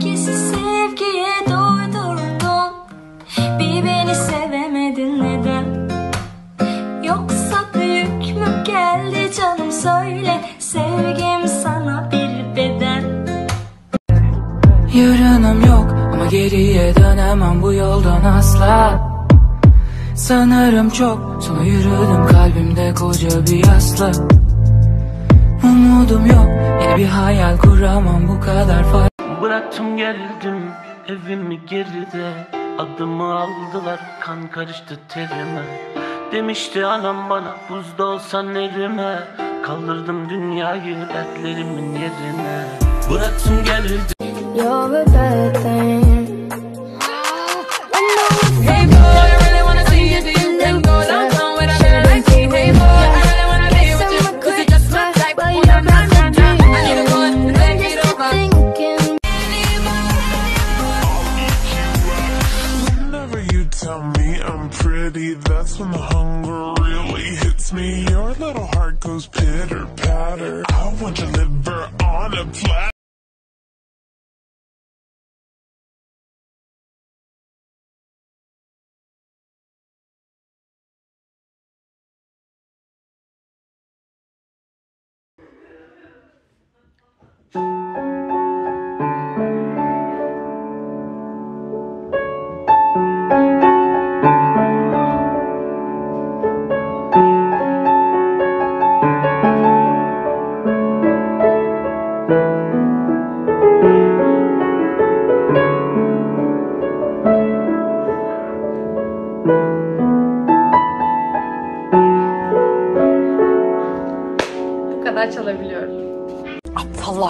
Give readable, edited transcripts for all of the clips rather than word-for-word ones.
Herkesi sevgiye doydurdun, bir beni sevemedin neden? Yoksa büyük mü geldi canım, söyle, sevgim sana bir bedel. Yarınım yok ama geriye dönemem bu yoldan asla. Sanırım çok sonra yürüdüm, kalbimde koca bir yasla. Umudum yok, yine bir hayal kuramam bu kadar fazla. Bıraktım geldim evimi geride, adımı aldılar kan karıştı terime. Demişti anam bana buzda olsan elime, kaldırdım dünyayı dertlerimin yerine. Bıraktım geldim. You're a bad thing. Hey boy, I really wanna see you do your thing, go downtown with a bad thing. Hey boy, I really wanna be with you, cause it's just my type. I need to go and take it over. Whenever you tell me I'm pretty, that's when the hunger really hits me. Your little heart goes pitter patter. I want your liver on a platter. Bu kadar çalabiliyorum. Aptallar.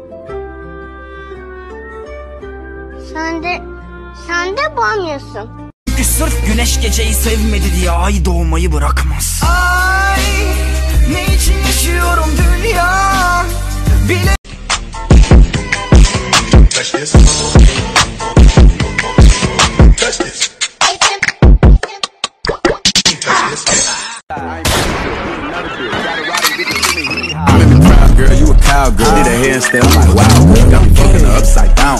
Sen de banyosun. Çünkü sırf güneş geceyi sevmedi diye ay doğmayı bırakmaz. Ay ne için yaşıyorum dünya bile. Girl, you a cowgirl. Did a handstand, I'm like, wow, girl, got me fucking her upside down.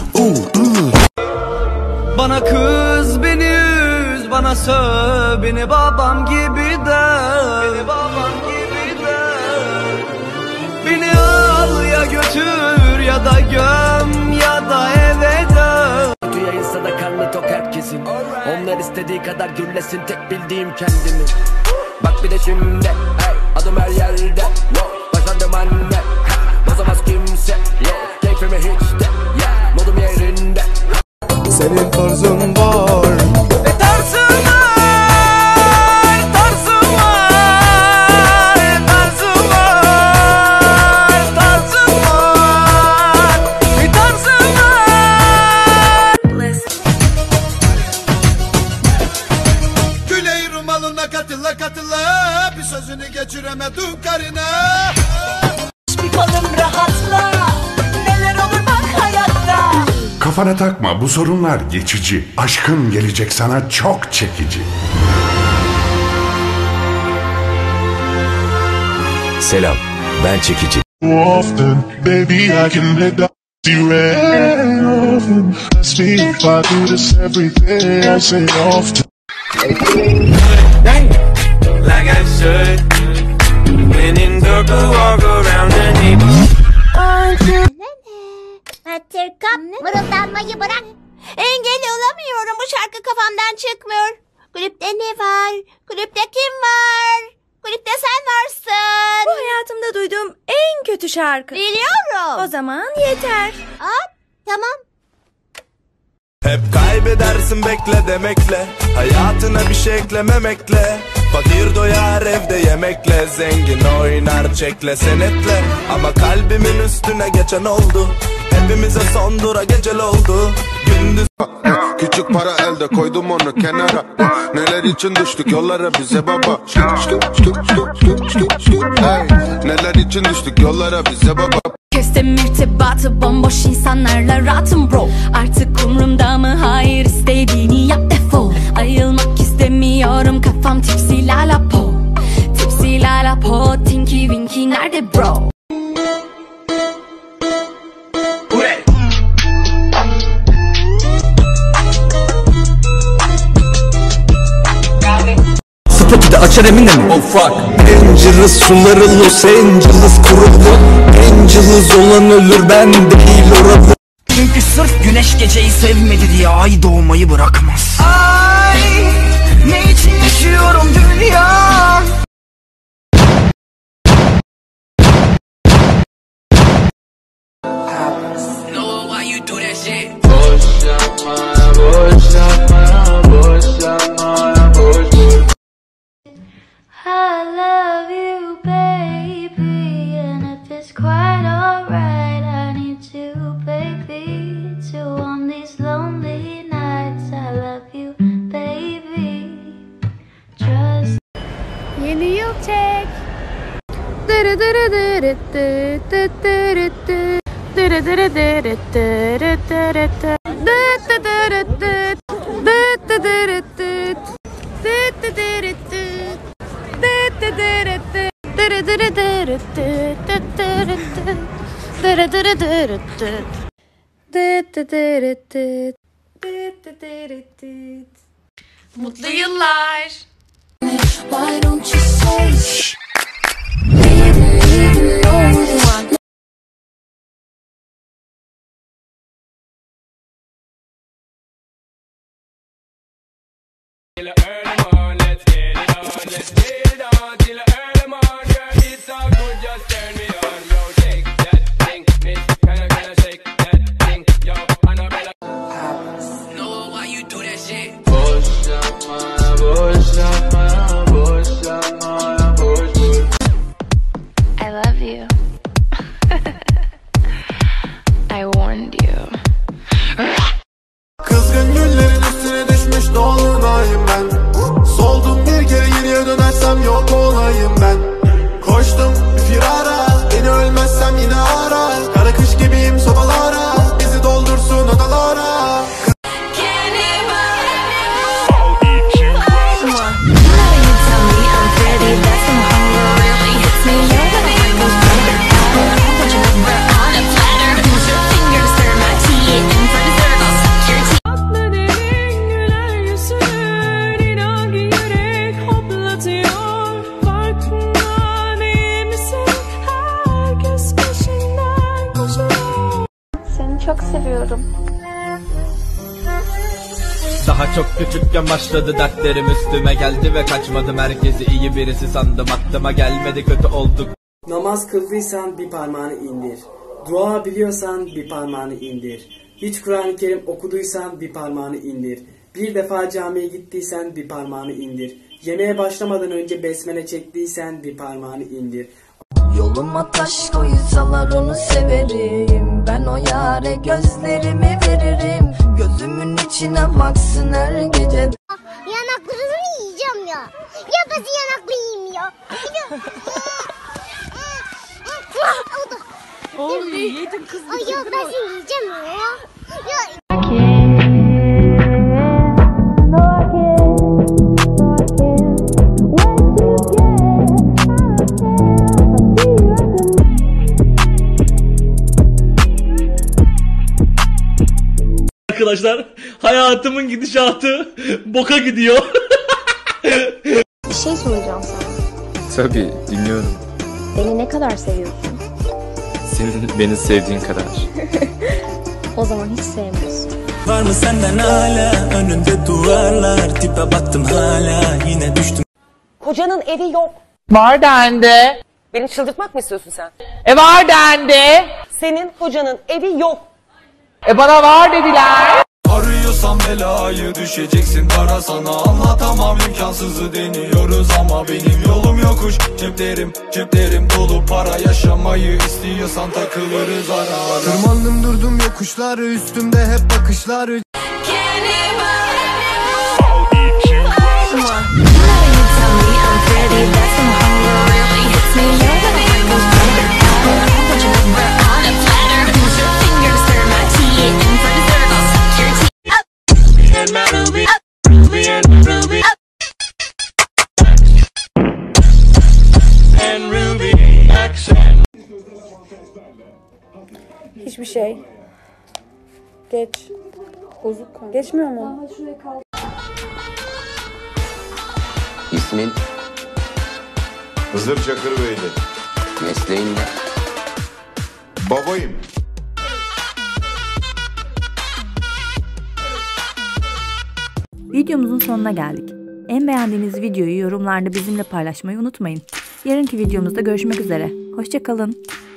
Bana kız beni üz, bana söv, beni babam gibi de. Beni babam gibi de. Beni al ya götür ya da göm ya da eve dön. Yayınsa da karnı tok herkesin. Onlar istediği kadar gürlesin, tek bildiğim kendimi. Bak bir de şimdi, hey, adım her yerde. Başlandım anne, bozamaz kimse. Keyfimi hiç de, modum yerinde. Senin tarzın var. Ve tarzım var, tarzım var, tarzım var, tarzım var, bir tarzım var. Güney Rumalına katıla katıla, bir sözünü geçiremedim karına. Bir kolum rahatla, neler olur bak hayatta. Kafana takma, bu sorunlar geçici. Aşkın gelecek sana çok çekici. Selam, ben Çekici. Often, baby, I can let down you often. Let's see if I do this every day. I say often. Like I should. When in circle, walk around the neighborhood. Hatırkap, mırıldanmayı bırak. Engel olamıyorum, bu şarkı kafamdan çıkmıyor. Kulüpte ne var? Kulüpte kim var? Kulüpte sen varsın. Bu hayatımda duyduğum en kötü şarkı. Biliyorum. O zaman yeter. Tamam. Hep kaybedersin bekle demekle, hayatına bir şey eklememekle. Fakir doyar evde yemekle, zengin oynar çekle senetle. Ama kalbimin üstüne geçen oldu, hepimize son dura gecel oldu. Gündüz Küçük para elde, koydum onu kenara. Neler için düştük yollara bize baba. Hey, neler için düştük yollara bize baba. Kestim irtibatı, bomboş insanlarla rahatım bro. Artık umrumda mı? Hayır, istediğini yap, defol. Ayılmak istemiyorum, kafam tipsi lala po. Tipsi lala po, tinky winky nerede bro? açar emin mi? Oh fuck. Dangerous suları Los Angeles kurulu. Angeles olan ölür, ben değil oralı. Çünkü sırf güneş geceyi sevmedi diye ay doğmayı bırakmaz. Ay ne için yaşıyorum dünya? Know why you do that shit. I love you, baby, and if it's quite alright, I need you, baby, to warm these lonely nights. I love you, baby. Just Yeni yıl çek. Mutlu yıllar. why don't you say baby, no. Till the early morning, let's get it on, let's get it on. Till the early morning, girl, it's all good, just turn me on. Yo, shake that thing, miss, can I shake that thing? Yo, Annabella. Know why you do that shit. I love you. I warned you. Kızgın güllerin üstüne düşmüş dolunayım ben. Soldum bir kere geriye dönersem yok olayım ben. Koştum bir firara, beni ölmezsem yine ara. Kara kış gibiyim sobalara, bizi doldursun odalara. Seni çok seviyorum. Daha çok küçükken başladı dertlerim, üstüme geldi ve kaçmadım. Herkesi iyi birisi sandım, aklıma gelmedi, kötü olduk. Namaz kıldıysan bir parmağını indir. Dua biliyorsan bir parmağını indir. Hiç Kur'an-ı Kerim okuduysan bir parmağını indir. Bir defa camiye gittiysen bir parmağını indir. Yemeğe başlamadan önce besmele çektiysen bir parmağını indir. Yoluma taş koysalar onu severim. Ben o yâre gözlerimi veririm. Gözümün içine baksın her gece. Yanaklarını yiyeceğim ya. Ya ben yanaklı yiyeyim ya. Oğlum yedin kız. Ay ya ben seni yiyeceğim ya. Ya. Arkadaşlar, hayatımın gidişatı boka gidiyor. Bir şey soracağım sana. Tabii, dinliyorum. Beni ne kadar seviyorsun? Senin beni sevdiğin kadar. O zaman hiç sevmiyorsun. Var mı senden hala önünde duvarlar, tipe baktım hala yine düştüm. Kocanın evi yok. Var dendi. Beni çıldırtmak mı istiyorsun sen? Var dendi. Senin kocanın evi yok. Bana var dediler. Arıyorsan belayı düşeceksin kara, sana anlatamam, imkansızı deniyoruz ama benim yolum yokuş. Ceplerim dolu para, yaşamayı istiyorsan takılırız ara ara. Tırmandım durdum yokuşları, üstümde hep bakışları. Hiçbir şey. Geç. Bozuk kan. Geçmiyor mu? İsmin Hızır Çakırbeyli. Mesleğin ne? Babayım. Videomuzun sonuna geldik. En beğendiğiniz videoyu yorumlarda bizimle paylaşmayı unutmayın. Yarınki videomuzda görüşmek üzere. Hoşça kalın.